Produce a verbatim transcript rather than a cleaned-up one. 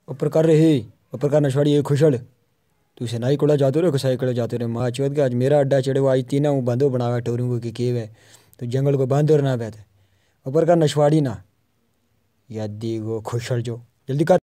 ऊपर कर रहे ऊपर कर नशवाड़ी ये खुशल तू से नाई कोड़ा जाते रहे कसाई कोड़ा जाते रहे माँ चौथ के आज मेरा अड्डा चढ़े वो आज तीना हूँ बंदो बनावा टोरूंगो की केव है तो जंगल को बंद और ना बैठे ऊपर कर नशवाड़ी ना यादी वो खुशल जो जल्दी कर।